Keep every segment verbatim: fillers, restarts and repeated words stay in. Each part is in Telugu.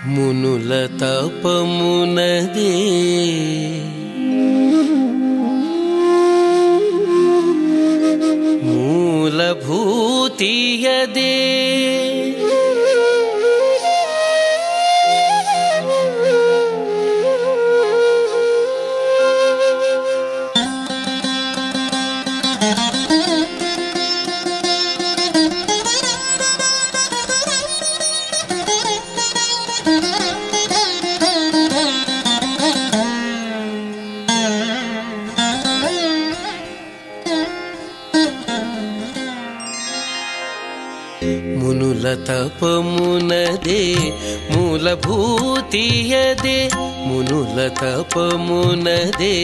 మునుల తపమునదే మూలభూతియదే మునుల తపమునదే మూలభూతియదే మునుల తపమునదే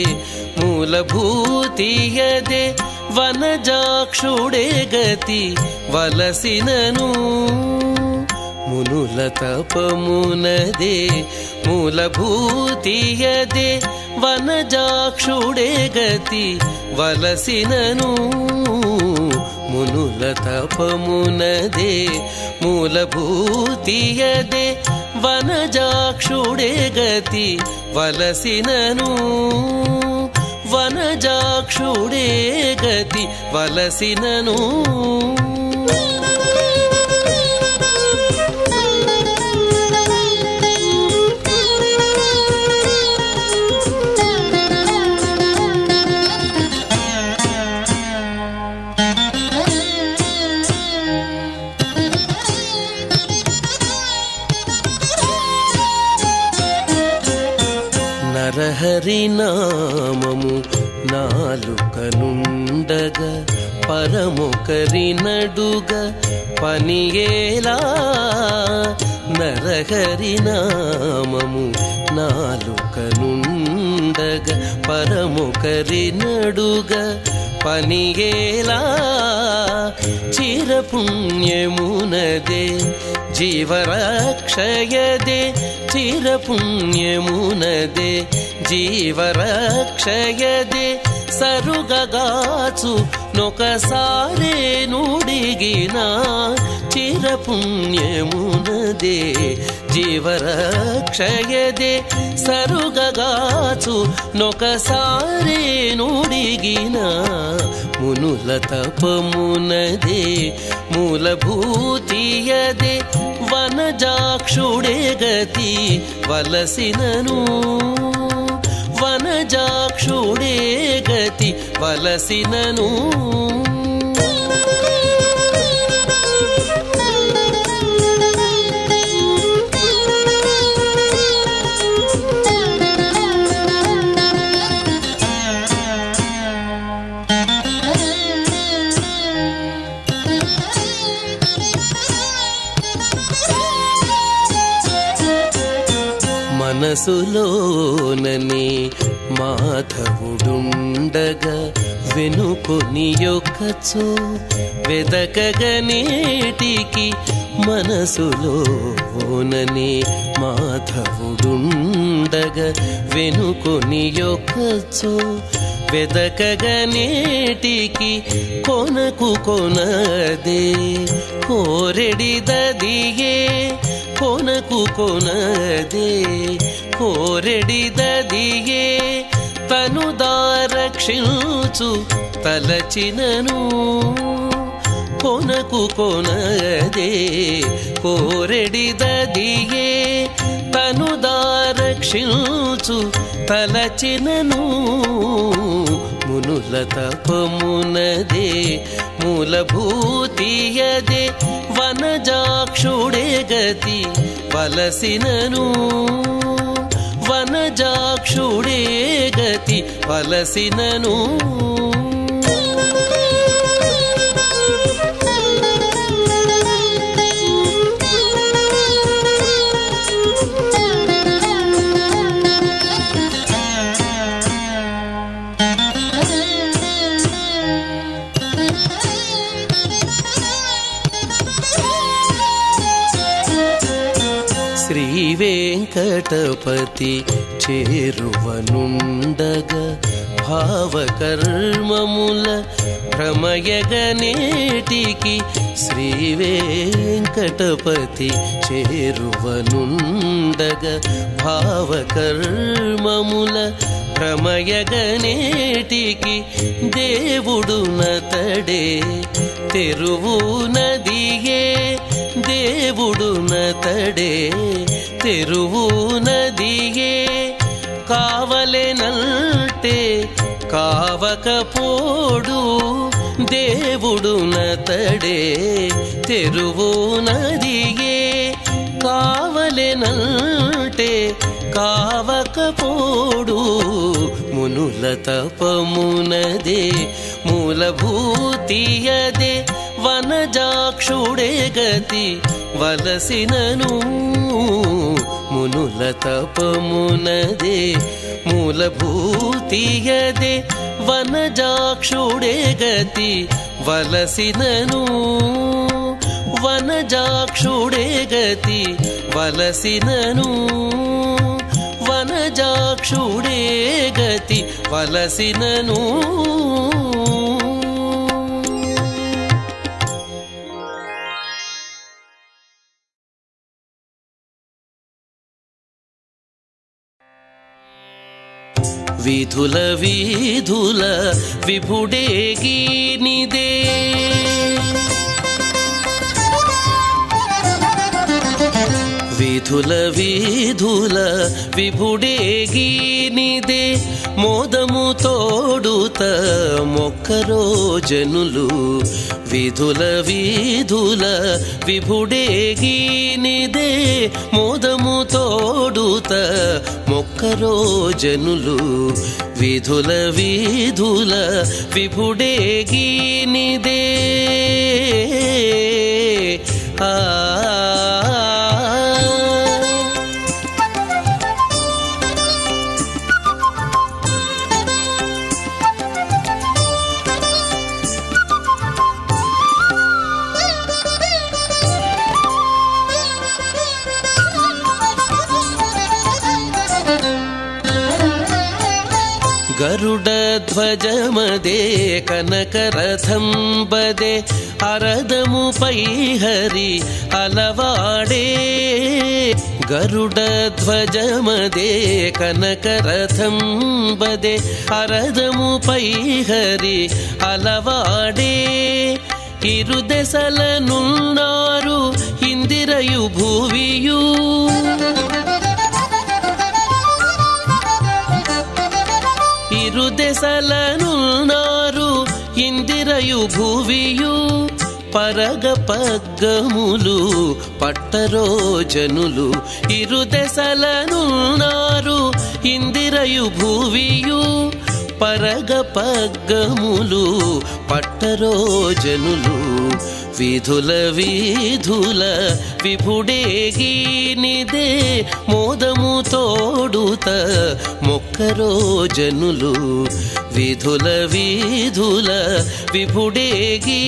మూలభూతియదే వనజాక్షుడే గతి వలసినను మునుల తపమునదే మూలభూతియదే వనజాక్షుడే గతి వలసినను మునుల తపమునదే మూలభూతియదే వనజాక్షుడే గతి వలసినను వనజాక్షుడే గతి వలసినను నరహరి నామము నాలుకనుండగా పరమొకరి నడుగా పనియేలా నరహరి నామము నాలుకనుండగా పరమొకరి నడుగా పనియేలా చిరపుణ్యమునదే జీవరక్షయదే చిరపుణ్యమునదే జీవరక్షయదే సరుగగాచు నొకసారే నుడిగినా చిరపుణ్యమునదే జీవరక్షయదే సరుగగాచు నొకసారే నుడిగినా మునుల తపమునదే మూలభూతియదే వనజాక్షుడే గతి వలసినను వనజాక్షుడే గతి వలసినను మనసులోననే మాధవుడుండగా వెనుకొని యొక్కచో వెదకగనేటికి మనసులోననే మాధవుడుండగా వెనుకొని యొక్కచో వెదకగనేటికి కొనకు కొనదే కోరెడిదదియే కొనకు కొనదే కోరెడిదదియే తను దారక్షించు తలచినను కొనకు కొనదే కోరెడిదదియే తను దారక్షించు తలచినను మునుల తపమునదే మూలభూతియదే వనజాక్షుడే గతి వలసినను వనజాక్షుడే గతి వలసినను శ్రీ వెంకటపతి చేరువనుండగా భావకర్మముల భ్రమయగనేటికి శ్రీ వెంకటపతి చేరువనుండగా భావకర్మముల భ్రమయగనేటికి దేవుడు నతడే తెరువు నదియే దేవుడు నతడే తెరువు నదియే కావలెనంటే కావకపోడు దేవుడు నతడే తెరువు నదియే కావలెనంటే కావకపోడు మునుల తపమునదే మూలభూతియదే వనజాక్షుడే గతి వలసినను మునుల తపమునదే మూలభూతియదే వనజాక్షుడే గతి వలసినను వనజాక్షుడే గతి వలసినను వనజాక్షుడే గతి వలసినను విధుల విధుల విభుడేగినిదే విధుల విధుల విభుడేగినిదే మోదము తోడుత మొక్కరో జనులు విధుల విధుల విభుడేగినిదే మోదము తోడుత మొక్కరో జనులు విధుల విధుల విభుడేగినిదే ఆ గరుడధ్వజమదే కనకరథం బదే అరదముపై హరి అలవాడే గరుడధ్వజమదే కనకరథం బదే అరదముపై హరి అలవాడే ఇరుదెసలనున్నారు ఇందిరయు భూవియు ఇరుదెసలనున్నారు ఇందిరయు భూవియు పరగ పగ్గములు పట్టరో జనులు ఇరుదెసలనున్నారు ఇందిరయు భూవియు పరగ పగ్గములు పట్టరో జనులు విధుల విధుల విభుడేగినిదే మోదము తోడుత మొక్కరో జనులు విధుల విధుల విభుడేగి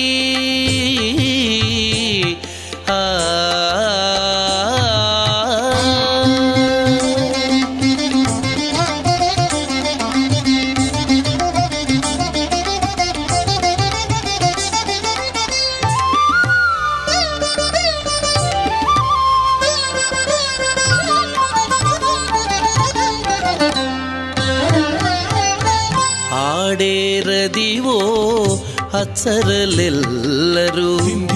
ఆ ఆడేరదివో అచ్చరలెల్లరు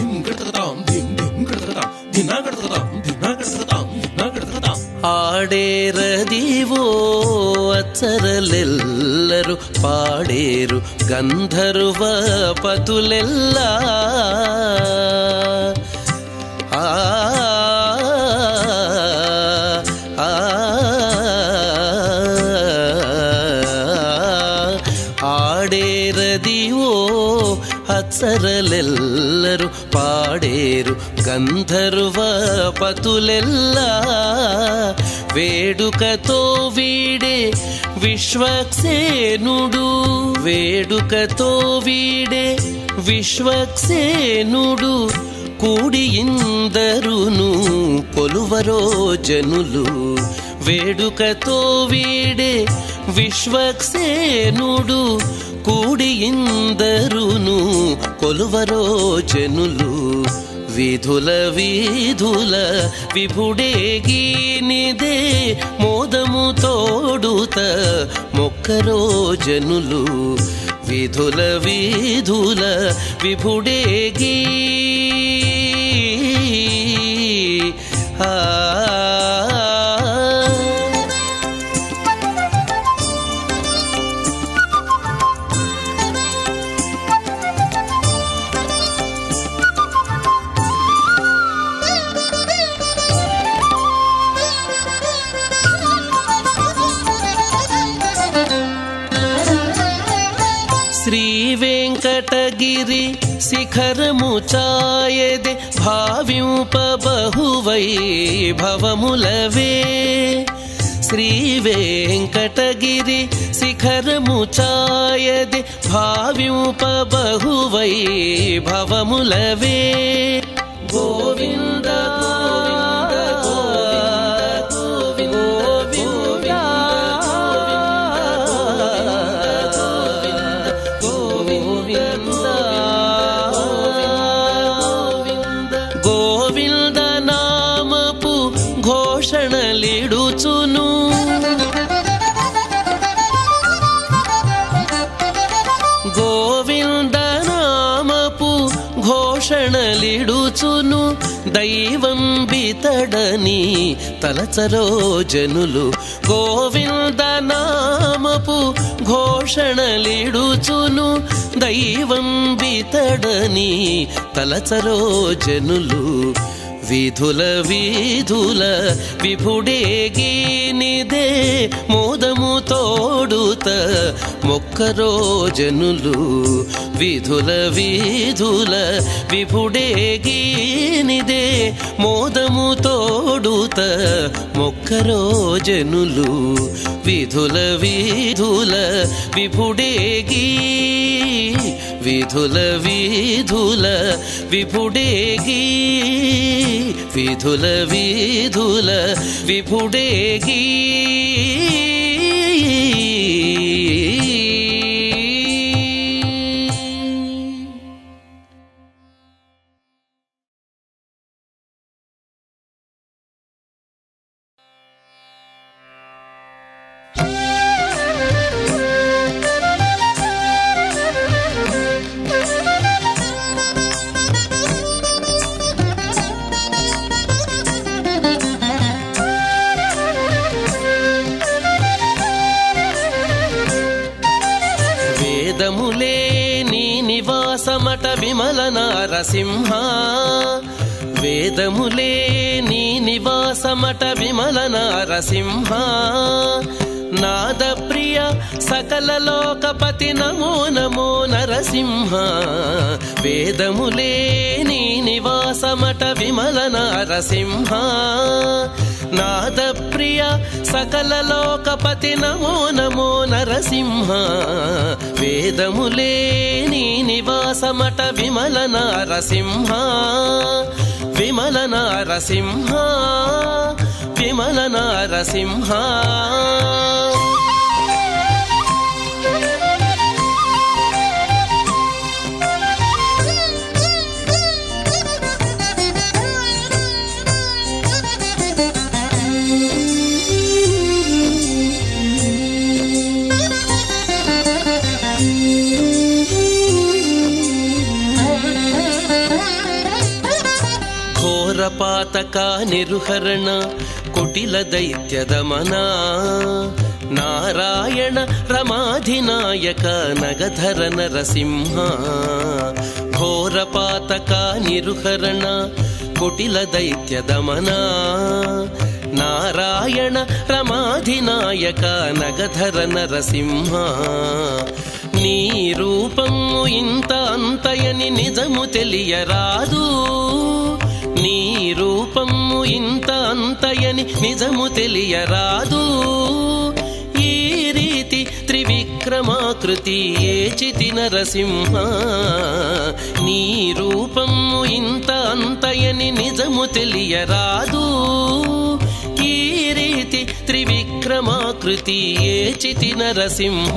ఆడేరదివో అచ్చరలెల్లరు పాడేరు గంధర్వ పతులెల్లా ఆ ఆడేరదివో అచ్చరలెల్లరు పాడేరు గంధర్వ పతులెల్లా వేడుకతో వీడే విశ్వక్సేనుడు వేడుకతో వీడే విశ్వక్సేనుడు కూడి ఇందరును కొలువరో జనులు వేడుకతో వీడే విశ్వక్సేనుడు కూడి ఇందరును కొలువరో జనులు విధుల విధుల విభుడేగినిదే మోదము తోడుత మొక్కరో జనులు విధుల విధుల విభుడేగి ఆ శ్రీ వెంకటగిరి శిఖరము చాయదే భావింప బహువై భవములవే శ్రీ వెంకటగిరి శిఖరము చాయదే భావింప బహువై భవములవే గోవింద ఘోషణలిడుచును గోవింద నామపు ఘోషణలిడుచును దైవం బితడని తలచరో జనులు గోవింద నామపు ఘోషణలిడుచును దైవం బితడని తలచరో జనులు విధుల విధుల విభుడేగినిదే మోదము తోడుత మొక్కరో జనులు విధుల విధుల విభుడేగినిదే మోదము తోడుత మొక్కరో జనులు విధుల విధుల విభుడేగి విధుల విధుల విభుడేగి విధుల విధుల విభుడేగి వేదములే నీ నివాసమట విమల నారసింహ వేదములే నీ నివాసమట విమల నారసింహ నాద ప్రియ సకల లోకపతి నమో నమో నరసింహ వేదములే నీ నివాసమట విమల నారసింహ నాద ప్రియ సకల లోకపతి నమో నమో నరసింహ వేదములే నీ నివాసమట విమల నారసింహ విమల నారసింహ విమల నారసింహ ఘోరపాతక నిరుహరణ కుటిల దైత్య దమన నారాయణ రమాధినాయక నగధర నరసింహ ఘోరపాతక నిరుహరణ కుటిల దైత్య దమన నారాయణ రమాధినాయక నగధర నరసింహ నీ రూపము ఇంత అంతయని నిజము తెలియరాదు నీ రూపము ఇంత అంతయని నిజము తెలియరాదు ఈ రీతి త్రివిక్రమాకృతి ఏచితి నరసింహ నీ రూపము ఇంత అంతయని నిజము తెలియరాదు ఈ రీతి త్రివి ఆవృతి ఏచితి నరసింహ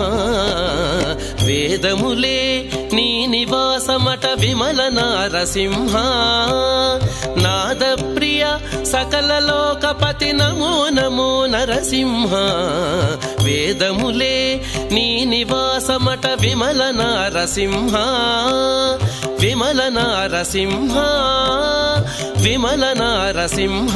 వేదములే నీ నివాసమట విమల నారసింహ నాద ప్రియ సకల లోకపతి నమో నమో నరసింహ వేదములే నీ నివాసమట విమల నారసింహ విమల నారసింహ విమల నారసింహ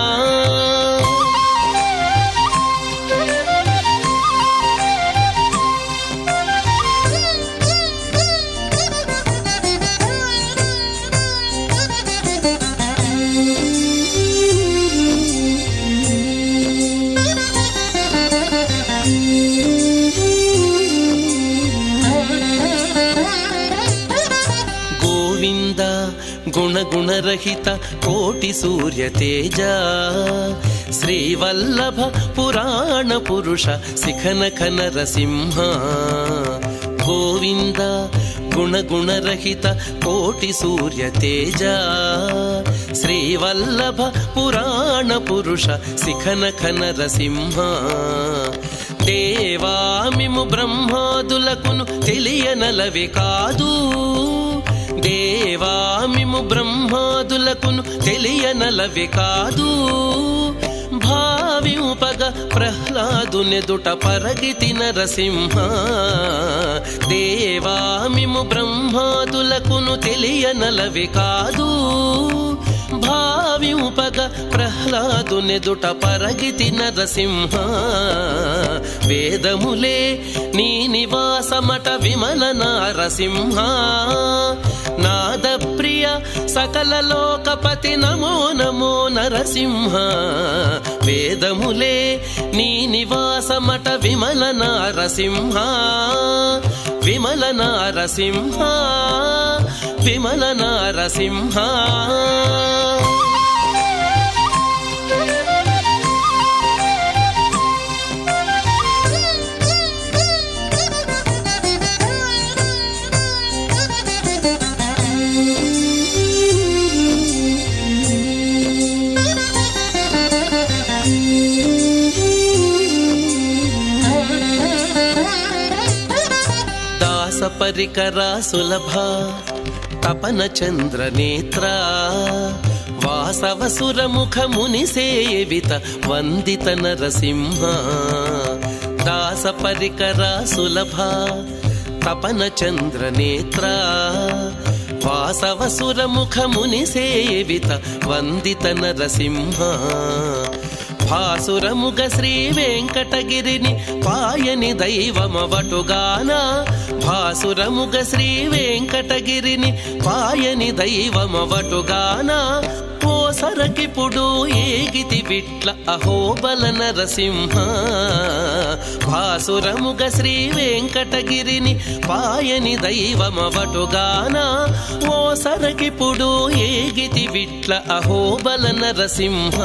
గుణగుణరహిత కోటి సూర్య తేజ శ్రీవల్లభ పురాణ పురుష శిఖనఖ నరసింహ గోవింద గుణగుణరహిత కోటి సూర్య తేజ శ్రీవల్లభ పురాణ పురుష శిఖనఖ నరసింహ దేవామిము బ్రహ్మాదులకును తెలియనలవి కాదు దేవామిము బ్రహ్మాదులకును తెలియనలవి కాదు భావింపగ ప్రహ్లాదునెదుట పరగితి నరసింహ దేవామిము బ్రహ్మాదులకును తెలియనలవి కాదు భావింపగ ప్రహ్లాదునెదుట పరగితి నరసింహ వేదములే నీ నివాసమట విమల నారసింహ నాద ప్రియ సకల లోకపతి నమో నమో నరసింహ వేదములే నీ నివాసమట విమల నారసింహ విమల నారసింహ విమల నారసింహ పరికరా సులభ తపన చంద్ర నేత్ర వాసవసుర ముఖ ముని సేవిత వందిత నరసింహ దాస పరికరా సులభ తపన చంద్ర నేత్ర వాసవసుర ముఖ ముని సేవిత వందిత నరసింహ భాసురముగ శ్రీ వెంకటగిరిని పాయని దైవమవటుగాన భాసురముగ శ్రీ వెంకటగిరిని పాయని దైవమవటుగాన ఓ సరకిపుడు ఏగితి విట్ల అహోబల నరసింహ భాసురముగ శ్రీ వెంకటగిరిని పాయని దైవమవటుగాన ఓ సరకిపుడు ఏగితి విట్ల అహోబల నరసింహ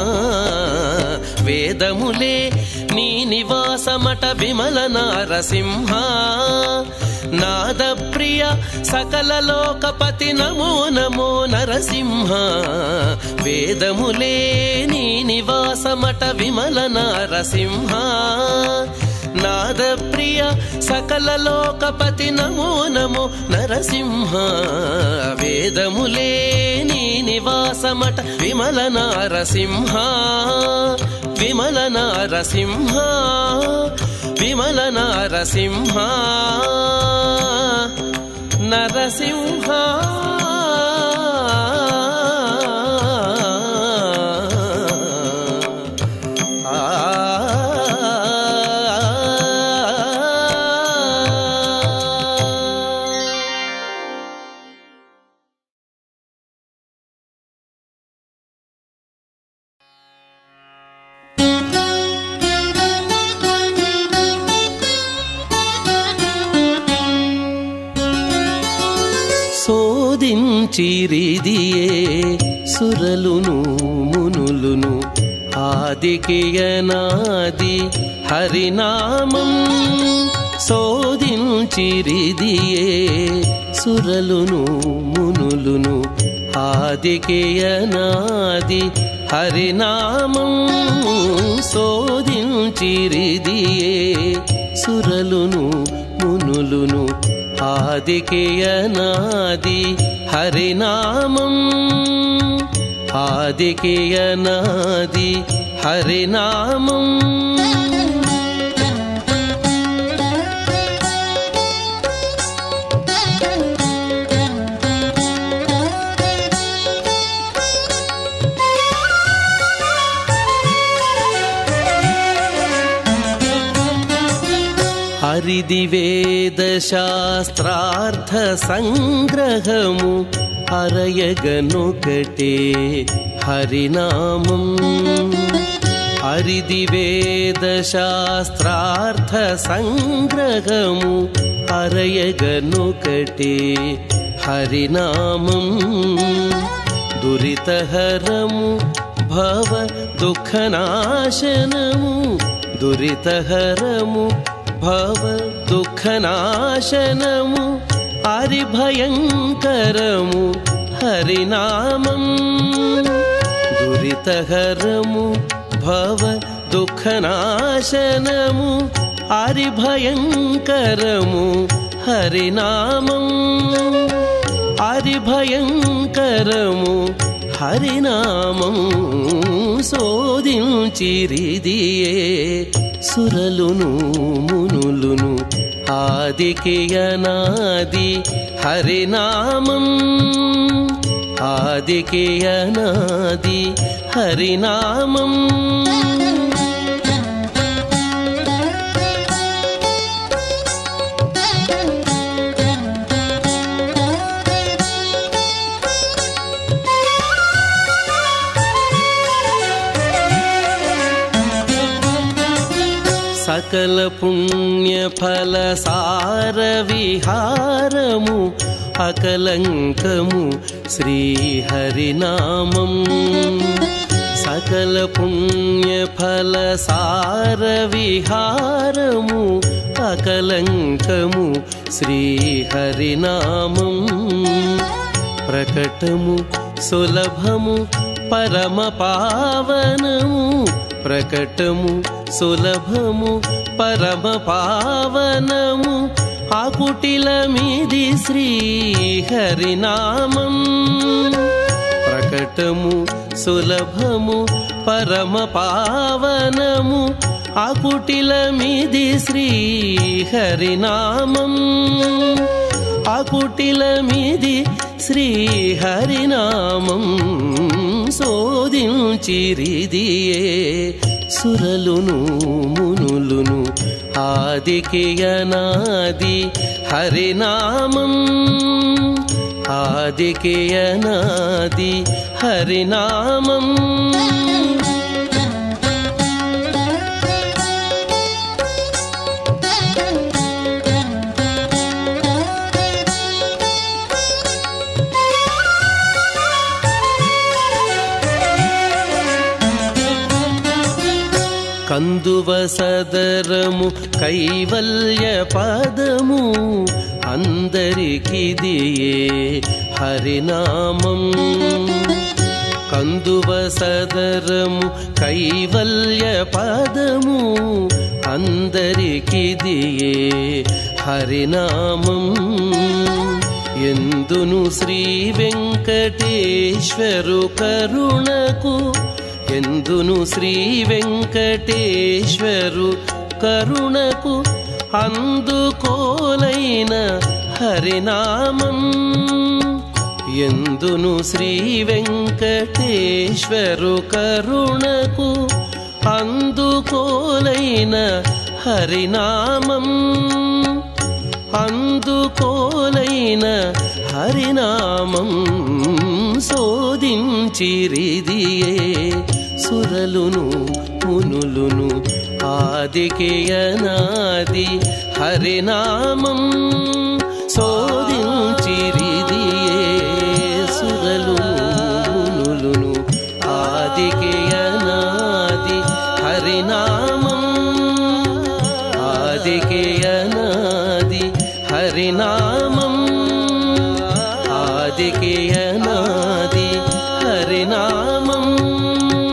వేదములే నీ నివాసమట విమల నారసింహ నాద ప్రియ సకల లోకపతి నమో నమో నరసింహ వేదములే నీ నివాసమట విమల నారసింహ నాద ప్రియ సకల లోకపతి నమో నమో నరసింహ వేదములే నీ నివాసమట విమల నారసింహ విమల నారసింహ విమల నారసింహ నరసింహ శోధించిరిదియే సురలును మునులును ఆదికేయనాది హరినామం శోధించిరిదియే సురలును మునులును ఆదికేయనాది హరినామం శోధించిరిదియే సురలును మునులును ఆదికేయనాది హరినామం ఆదికేయనాది హరినామం హరిది వేద శాస్త్రార్థ సంగ్రహము హరయగనొకటే హరినామం హరిది వేద శాస్త్రార్థ సంగ్రహము హరయగనొకటే హరినామం దురితహరము భవ దుఃఖనాశనము దురితహరము భవ దుఃఖనాశనము హరిభయంకరము హరినామం దురితహరము భవ దుఃఖనాశనము హరిభయంకరము హరినామం హరిభయంకరము హరినామం శోధించిరిదియే సురలును మునులును ఆదికేయనాది హరినామం ఆదికేయనాది హరినామం సకల పుణ్య ఫల సార విహారము అకలంకము శ్రీ హరినామం సకల పుణ్య ఫల సార విహారము అకలంకము శ్రీ హరినామం ప్రకటము సులభము పరమ పావనము ప్రకటము సులభము పరమ పావనము ఆకుటిలమిది శ్రీ హరినామం ప్రకటము సులభము పరమ పావనము ఆకుటిలమిది శ్రీ హరినామం ఆకుటిలమిది శ్రీ హరినామం శోధించిరిదియే సురలును మునులును ఆదికేయనాది హరినామం ఆదికేయనాది హరినామం కందువ సదరము కైవల్య పదము అందరికిదియే హరినామం కందువ సదరము కైవల్య పదము అందరికిదియే హరినామం ఎందును శ్రీ వెంకటేశ్వరు కరుణకు ఎందును శ్రీ వెంకటేశ్వరు కరుణకు అందుకోలైన హరినామం ఎందును శ్రీ వెంకటేశ్వరు కరుణకు అందుకోలైన హరినామం అందుకోలైన హరినామం శోధించిరిదియే సురలును మునులును ఆదికేయనాది హరినామం శోధించిరిదియే సురలును మునులును ఆదికేయనాది హరినామం ఆదికేయనాది హరినామం ఆదికేయనాది హరినామం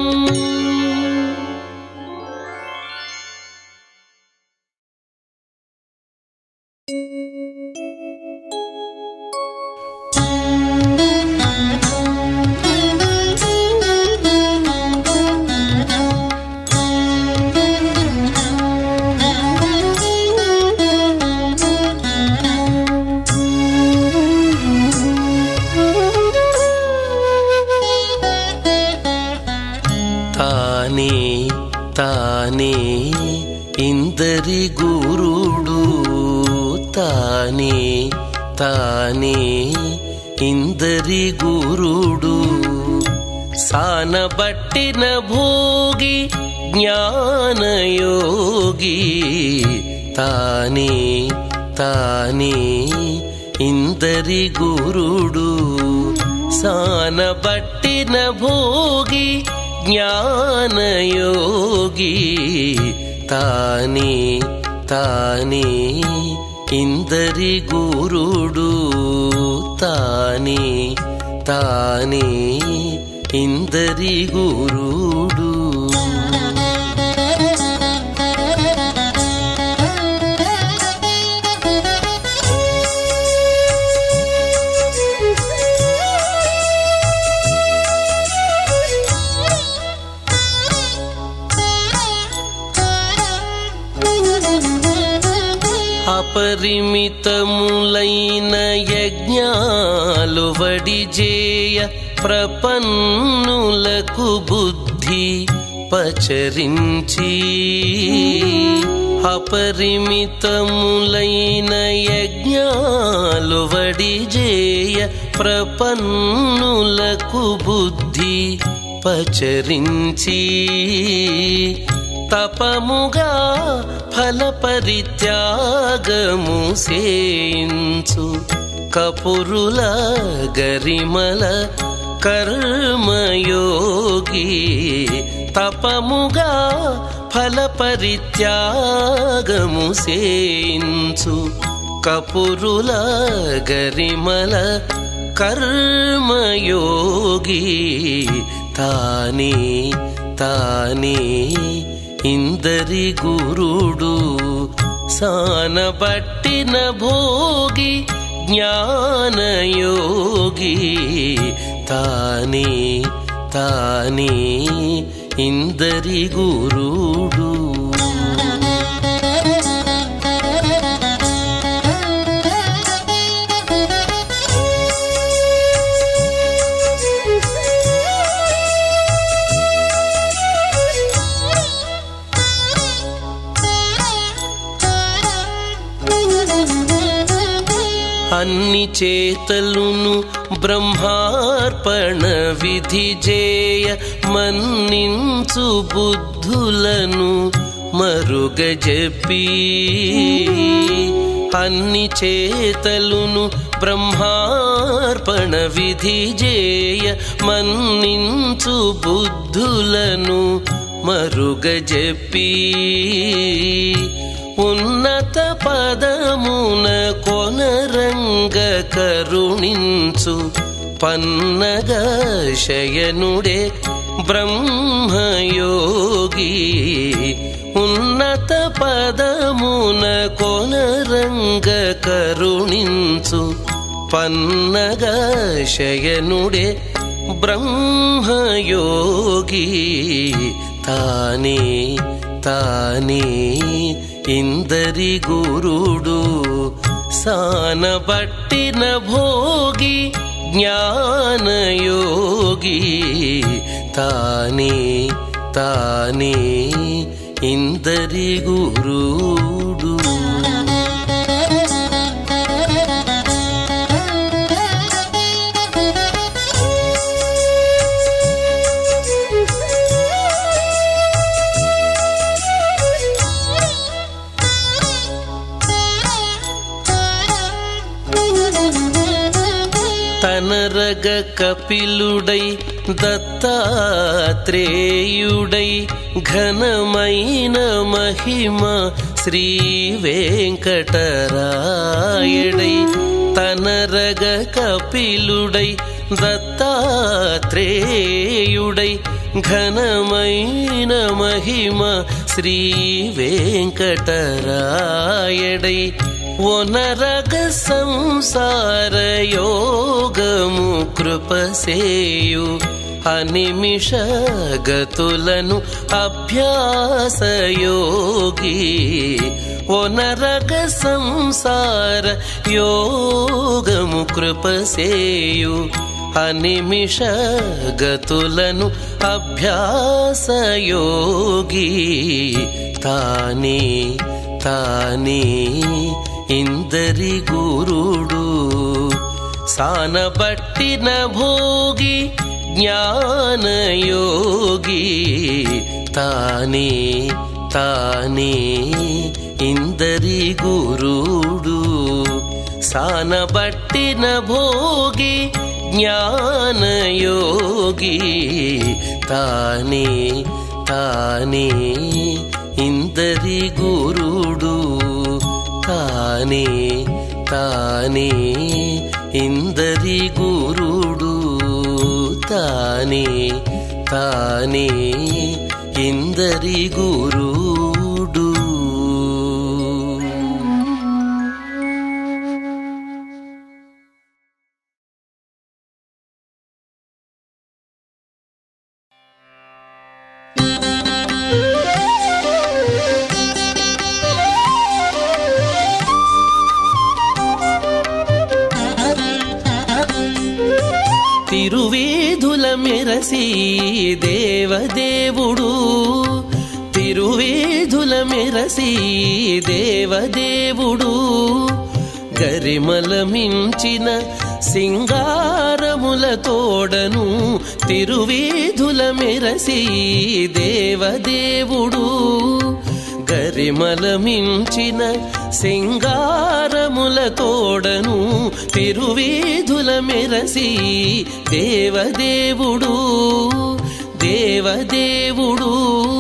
తానే ఇందరి గురుడు తానే తానే ఇందరి గురుడు సానబట్టిన భోగి జ్ఞానయోగి తానే తానే ఇందరి గురుడు సానబట్టిన భోగి జ్ఞానయోగి తానే తానే ఇందరి గురుడు తానే తానే ఇందరి గురుడు అపరిమితములైన యజ్ఞాలు వడిజేయ ప్రపన్నులకు బుద్ధి పచరించి అపరిమితములైన యజ్ఞాలు వడిజేయ ప్రపన్నులకు బుద్ధి పచరించి తపముగా ఫల పరిత్యాగము సేయించు కపురుల గరిమల కర్మయోగి తపముగా ఫల పరిత్యాగము సేయించు కపురుల గరిమల కర్మయోగి తానే తానే ఇందరి గురుడు సానబట్టిన భోగి జ్ఞానయోగి తానే తానే ఇందరి గురుడు అన్ని చేతలును బ్రహ్మార్పణ విధి జేయ మన్నించు బుద్ధులను మరుగజెప్పి అన్ని చేతలును బ్రహ్మార్పణ విధి జేయ మన్నించు బుద్ధులను మరుగజెప్పి ఉన్నత పదమున కొనరంగ కరుణించు పన్నగ శయనుడే బ్రహ్మయోగి ఉన్నత పదమున కొనరంగ కరుణించు పన్నగ శయనుడే బ్రహ్మయోగి తానే తానే ఇందరి గురుడు సానబట్టిన భోగి జ్ఞానయోగి తానే తానే ఇందరి గురుడు తనరగ కపిలుడై దత్తాత్రేయుడై ఘనమైన మహిమ శ్రీ వెంకటరాయుడై తనరగ కపిలుడై దత్తాత్రేయుడై ఘనమైన మహిమ శ్రీ వెంకటరాయుడై ఒనరగ సంసార యోగము కృపసేయు అనిమిష గతులను అభ్యాసయోగి ఒనరగ సంసార యోగము కృపసేయు అనిమిష గతులను అభ్యాసయోగి తానే తానే ఇందరి గురుడు సానబట్టిన భోగి జ్ఞానయోగి తానే తానే ఇందరి గురుడు సానబట్టిన భోగి జ్ఞానయోగి తానే తానే ఇందరి గురుడు తానే తానే ఇందరి గురుడు తానే తానే ఇందరి గురుడు. తిరువేధుల మెరసి దేవదేవుడు తిరువేధుల మెరసి దేవదేవుడు గరిమల మించిన సింగారముల తోడను తిరువేధుల మెరసి దేవదేవుడు గరిమల మించిన సింగారముల తోడను తిరువేధుల మెరసి దేవదేవుడు దేవదేవుడు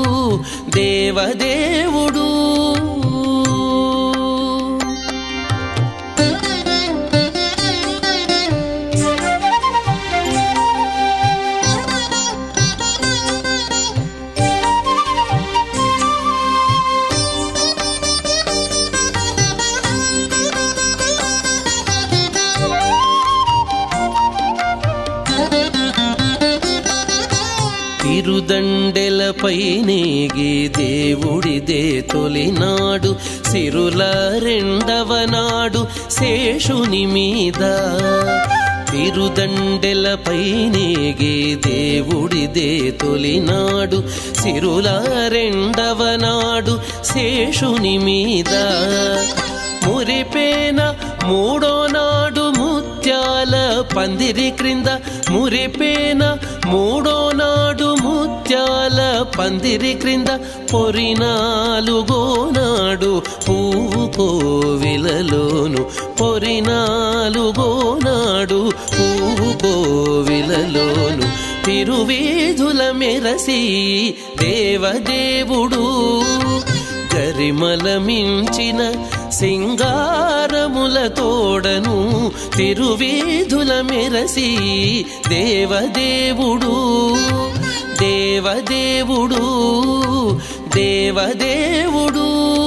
దేవదేవుడు. తిరుదండెలపై నేగి దేవుడిదే తొలినాడు సిరుల రెండవ నాడు శేషుని మీద తిరుదండెలపై నేగి దేవుడిదే తొలినాడు సిరుల రెండవ నాడు శేషుని మీద మురిపేన మూడో నాడు ముత్యాల పందిరి క్రింద మురిపేన మూడో నాడు ముత్యాల పందిరి క్రింద పొరినాలుగో నాడు పువ్వు కోవిలలోను పొరినాలుగో నాడు పువ్వు కోవిలలోను తిరువేధుల మెరసి దేవదేవుడు గరిమల మించిన సింగారముల తోడను తిరువేధుల మెరసి దేవదేవుడు దేవదేవుడు దేవదేవుడు.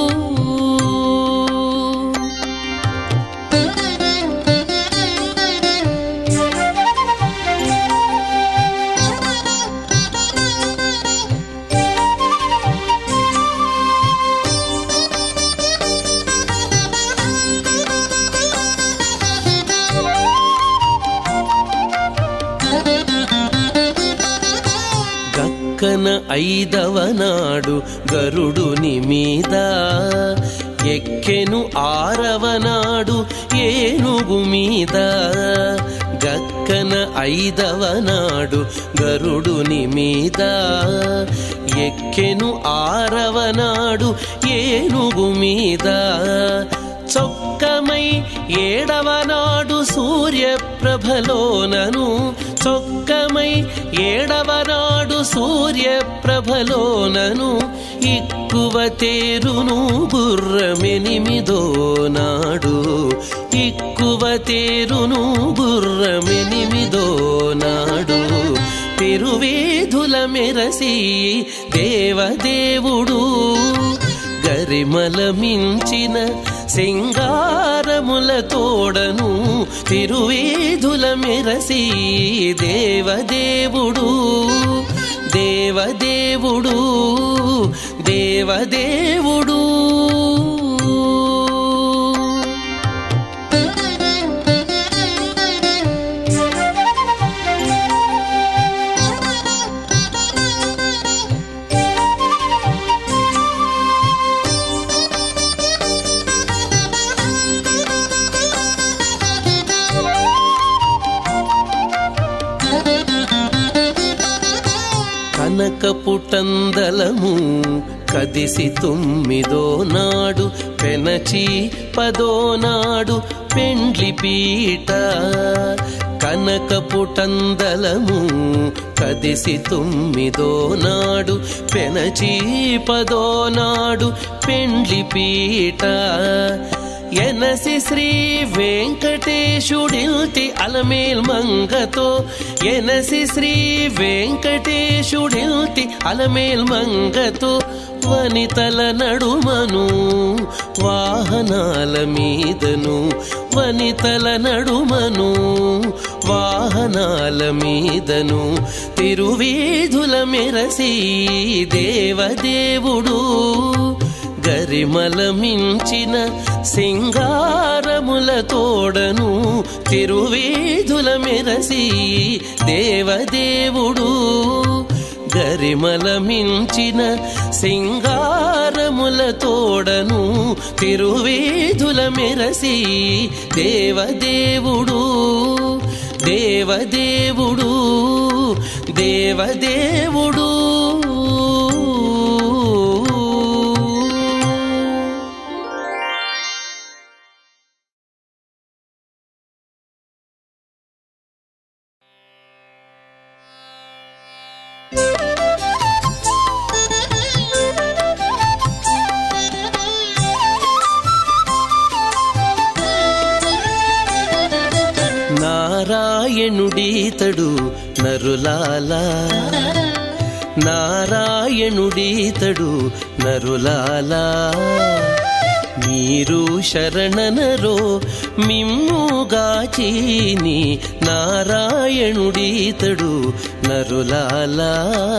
గక్కన ఐదవ నాడు గరుడుని మీద ఎక్కెను ఆరవ నాడు ఏనుగు మీద గక్కన ఐదవ నాడు గరుడుని మీద ఎక్కెను ఆరవ నాడు ఏనుగు మీద చొక్కమై ఏడవ నాడు సూర్యప్రభలోనను చొక్కమై ఏడవ నాడు సూర్యప్రభలోనను ఇక్కువ తేరును గుర్రమెనిమిదో నాడు ఇక్కువ తేరును గుర్రమెనిమిదో నాడు తిరువేధుల మెరసి దేవదేవుడు గరిమల మించిన సింగారముల తోడను తిరువేధుల మెరసి దేవదేవుడు దేవదేవుడు దేవదేవుడు. కనకపుటందలము కదిసి తొమ్మిదో నాడు పెనచి పదో నాడు పెండ్లి పీట. కనకపుటందలము కదిసి తొమ్మిదో నాడు పెనచి పదో నాడు పెండ్లి పీట. ఎనసి శ్రీ వెంకటేశుడిల్తి అలమేల్ మంగతో, ఎనసి శ్రీ వెంకటేశుడిల్తి అలమేల్ మంగతో, వనితల నడుమను వాహనాల మీదను, వనితల నడుమను వాహనాల మీదను, తిరువీధుల మెరసి దేవదేవుడు, గరిమల మించిన సింగారముల తోడను, తిరువీధుల మెరసి దేవదేవుడు, గరిమల మించిన సింగారముల తోడను, తిరువీధుల మెరసి దేవదేవుడు, దేవదేవుడు, దేవదేవుడు. నారాయణుడీతడు నరులాలా, నారాయణుడీతడు నరులాలా, మీరు శరణనరో మిమ్ముగాచీని, నారాయణుడీతడు నరులాలా,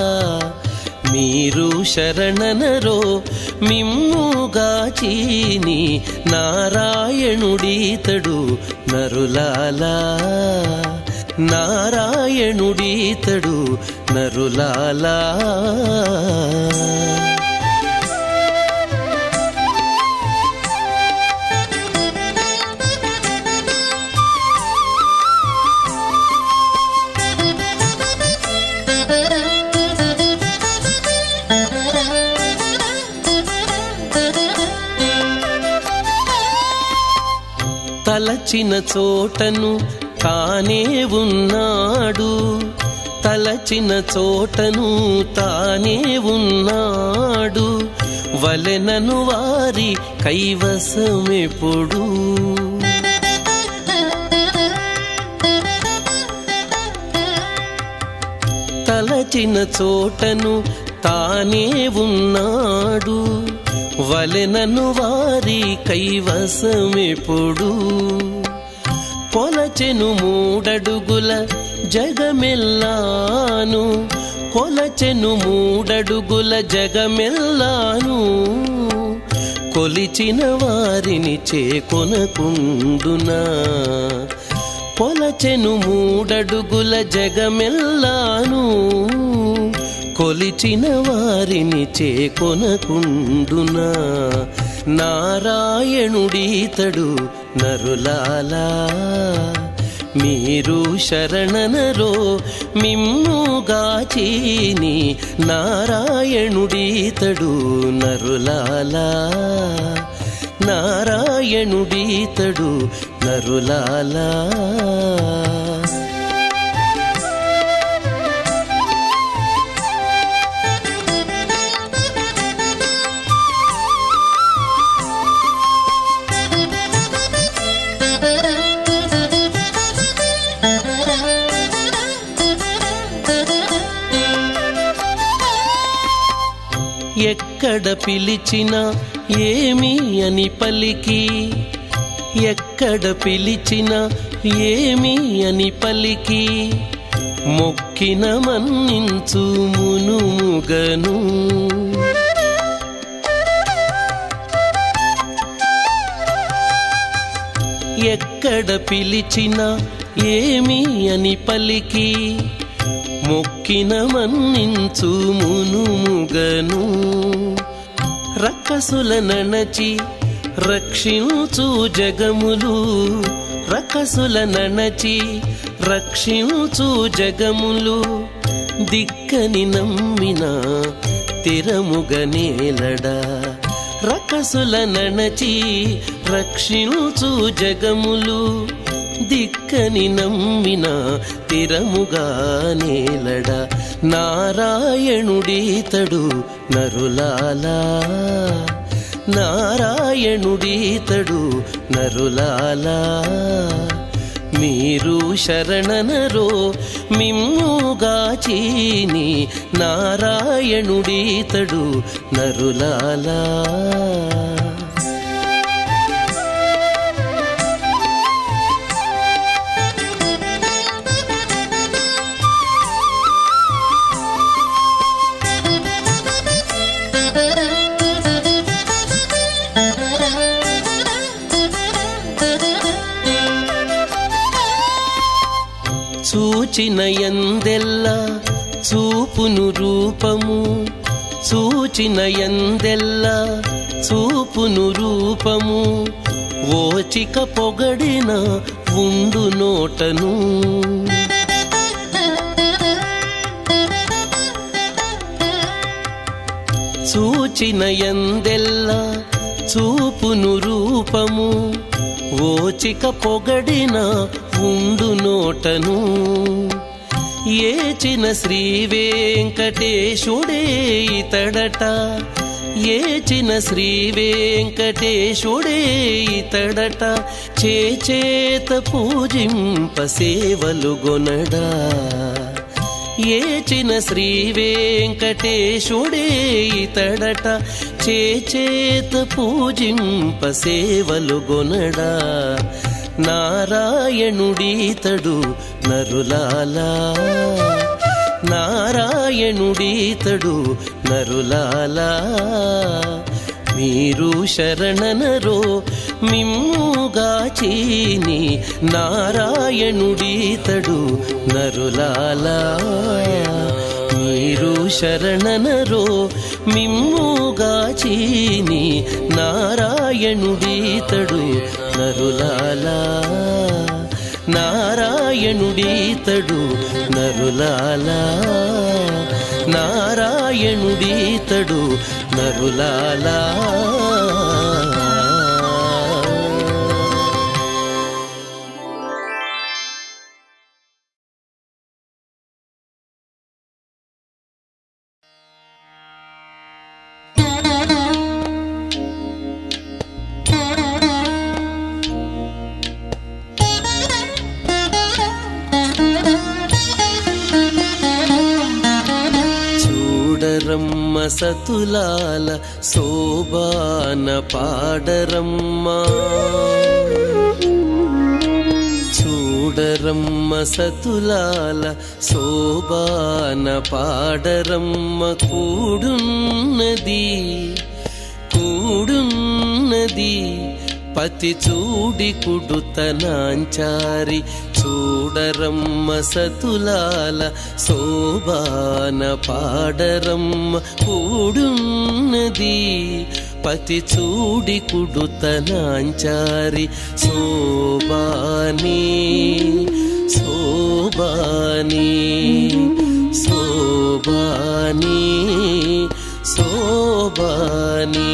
మీరు శరణనరో మిమ్ముగాచీని, నారాయణుడీతడు నరులాలా, నారాయణుడీతడు నరులాలా. తలచిన చోటను తానే ఉన్నాడు, తలచిన చోటను తానే ఉన్నాడు, వలెనను వారి కైవసమెప్పుడు, తలచిన చోటను తానే ఉన్నాడు, వలెనను వారి కైవసమెప్పుడు, కొలచెను మూడడుగుల జగమెల్లాను, కొలచెను మూడడుగుల జగమెల్లాను, కొలిచిన వారిని చేకొనకుండునా, కొలచెను మూడడుగుల జగమెల్లాను, కొలిచిన వారిని చేకొనకుండునా, నారాయణుడీతడు నరులాలా, మీరు శరణనరో మిమ్ముగాచీని, నారాయణుడీతడు నరులాలా, నారాయణుడీతడు నరులాలా. ఎక్కడ పిలిచినా ఏమి అని పలికి, ఎక్కడ పిలిచినా ఏమి అని పలికి, మొక్కిన మన్నించు మునుముగను, ఎక్కడ పిలిచినా ఏమి అని పలికి, మొక్కిన మన్నించు మునుముగను, రక్కసుల నణచి రక్షించు జగములు, రక్కసుల నణచి రక్షించు జగములు, దిక్కని నమ్మిన తిరముగనేలడా రకసుల నణచి రక్షించు జగములు దిక్కని నమ్మిన తిరముగా నేలడా నారాయణుడీతడు నరులాలా నారాయణుడీతడు నరులాలా మీరు శరణనరో మిమ్ముగాచీని నారాయణుడీతడు నరులాలా చూచిన యందెల్లా చూపును రూపము చూచిన యందెల్లా చూపును రూపము ఓచిక పొగడిన ఉండు నోటను చూచిన యందెల్లా చూపును రూపము ఓచిక పొగడిన ఉండు నోటను ఏచిన శ్రీ వెంకటేశుడే ఇతడట ఏచిన శ్రీ వెంకటేశుడే ఇతడట చేచేత పూజింప సేవలు గొనడా ఏచిన శ్రీ వెంకటేశుడే ఇతడట చేచేత పూజింప సేవలు గొనడా నారాయణుడీతడు నరులాలా నారాయణుడీతడు నరులాలా మీరు శరణనరో మిమ్ముగాచీని నారాయణుడీతడు నరులాలా మీరు శరణనరో మిమ్ముగాచీని నారాయణుడీతడు నరులాలా నారాయణుడీతడు నరులాలా నారాయణుడీతడు నరులాలా చూడరమ్మ సతులాల శోభాన పాడరమ్మ చూడరమ్మ సతులాల శోభాన పాడరమ్మ కూడున్నది కూడున్నది పతి చూడి కుడుతనాంచారి చూడరమ్మ సతులాల శోభాన పాడరమ్మ కూడున్నది పతి చూడి కుడుతనాంచారి శోభాని శోభాని శోభాని శోభాని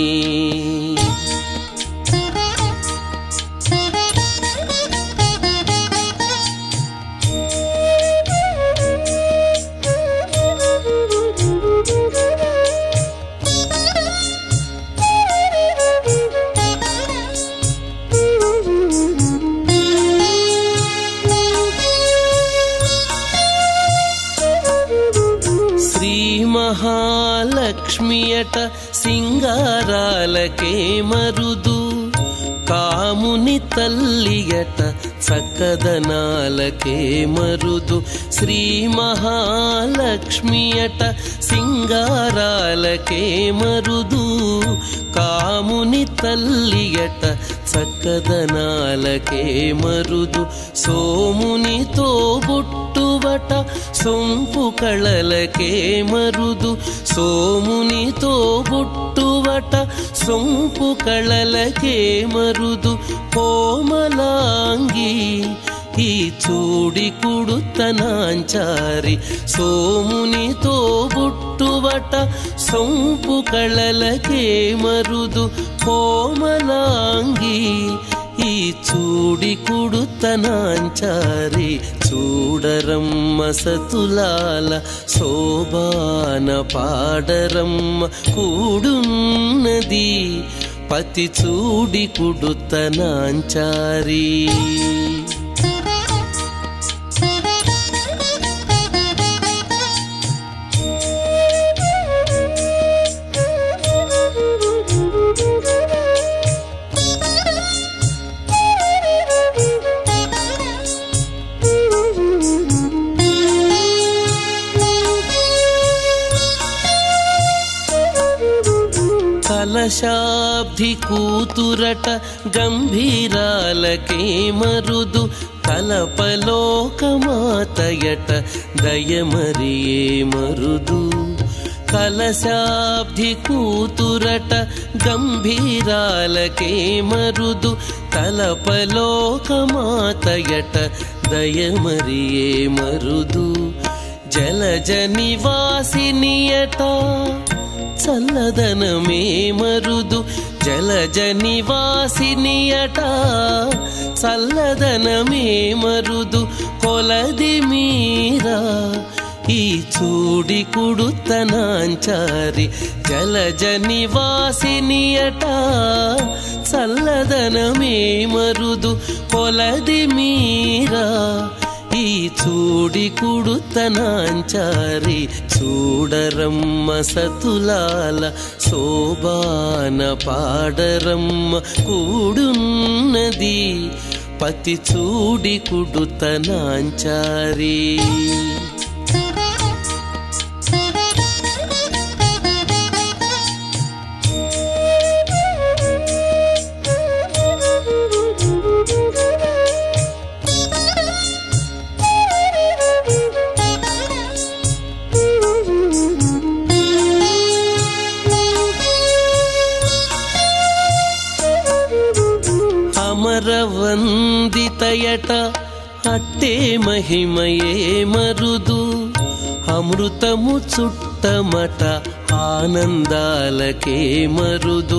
మహాలక్ష్మియట సింగారాలకే మరుదు కాముని తల్లియట చక్కదనాలకే మరుదు శ్రీ మహాలక్ష్మియట సింగారాలకే మరుదు కాముని తల్లియట చక్కదనాలకే మరుదు సోమునితో బుట్టువట సొంపు కళలకే మరుదు సోమునితో బుట్టువట సొంపు కళలకే మరుదు కోమలాంగి ఈ చూడి కుడుతనాంచారి సోమునితో బుట్టువట సొంపు కళలకే మరుదు కోమలాంగి ఈ చూడి కుడుతనాంచారి చూడరమ్మ సతులాల శోభాన పాడరమ్మ కూడున్నది పతి చూడి కుడుతనాంచారి కలశాబ్ది కూతురట గంభీరాలకే మరుదు కలపలోకమాతయట దయమరియే మరుదు కలశాబ్ది కూతురట గంభీరాలకే మరుదు కలపలోకమాతయట దయమరియే మరుదు జలజ నివాసినియట చల్లదనమే మరుదు జలజ నివాసినియట చల్లదనమే మరుదు కొలది మీరా ఈ చూడి కుడుతనాంచారి జలజ నివాసినియట చల్లదనమే మరుదు కొలది మీరా ఈ చూడి కుడుతనాంచారి చూడరమ్మ సతులాల శోభాన పాడరమ్మ కూడున్నది పతి చూడి కుడుతనాంచారి అమరవందితయట అట్టే మహిమయే మరుదు అమృతము చుట్టమట ఆనందాలకే మరుదు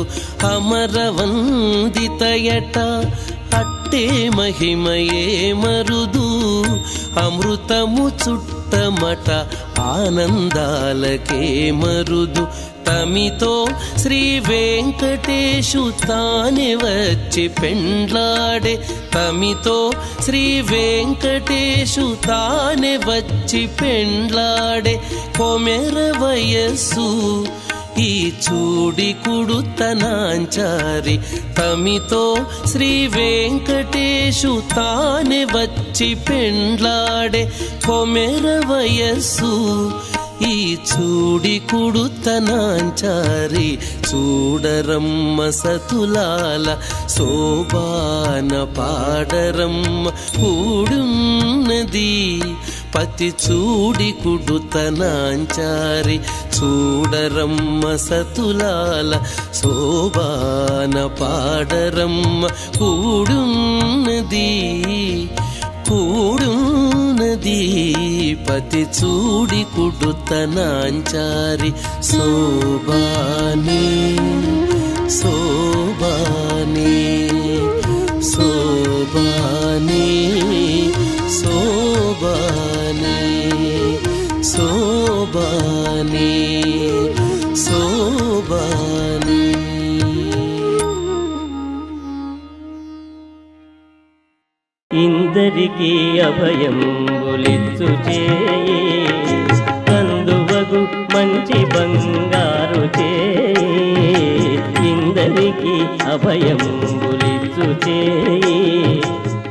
అమరవందితయట అట్టే మహిమయే మరుదు అమృతము చుట్టమట ఆనందాలకే మరుదు తమితో శ్రీ వెంకటేశు తానే వచ్చి పెండ్లాడే తమితో శ్రీ వెంకటేశు తానే వచ్చి పెండ్లాడే కొమెర వయస్సు ఈ చూడి కుడుతనాంచారి తమితో శ్రీ వెంకటేశు తానే వచ్చి పెండ్లాడే కొమెర వయస్సు ఈ చూడి కుడుతనాంచారి చూడరమ్మ సతులాల శోభాన పాడరమ్మ కూడున్నది పతి చూడి కుడుతనాంచారి చూడరమ్మ సతులాల శోభాన పాడరమ్మ కూడున్నది కూడున్నది పతి చూడి కుడుతనాంచారి శోభాని శోభాని శోభాని శోభాని శోభాని శోభాని. ఇందరికీ అభయంబులిచ్చు చేయి అందువగు మంచి బంగారు చేయి ఇందరికీ అభయంబులిచ్చు చేయి